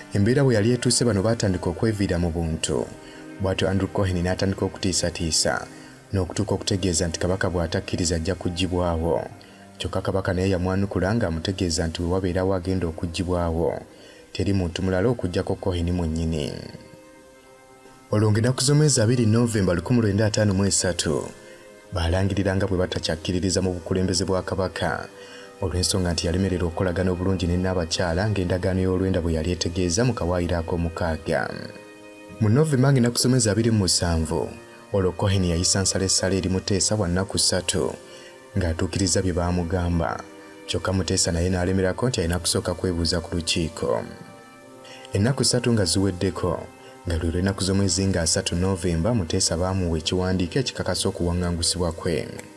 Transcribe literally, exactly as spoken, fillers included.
Embeera bwe yali etuuse bano baatandika okweviira mu buntu. Bw'atyo Andrew Cohen n'atandika okutiisatiisa n'okutuuka okutegeeza nti Kabaka bw'atakkiriza ajja kuggibwawo. Kyokka Kabaka naye yamwanukula ng'amutegeeza nti bwe wabeerawo agenda okuggibwawo teri muntu mulala okuggyako Cohen mwennyini. Olwo ng'ennaku z'omwezi abiri Novemba lukumi lwenda ataano mu esatu baalangirira nga bwe batakyakkiririza mu bukulembeze bwa Kabaka olw'ensonga nti yalemererwa okukolagana obulungi ne n'abakyala ng'endagaano y'olwenda bwe yali etegeeza mu kawaayiro ak'omukaaga. Mu Novemba ng'ennaku z'omwezi abiri mu musanvu olwo Cohen yayisa nsalessala eri Muteesa wa nnaku ssatu ng'atuukiriza bye baamugamba. Kyokka Muteesa naye n'alemerako nti alina kusooka kwebuuza ku lukiiko. Ennaku ssatu nga ziweddeko nga lwe ennaku z'omwezi nga asatu Novemba Muteesa baamuwa ekiwandiiko ekikakasa okuwaŋŋangusibwa kwe.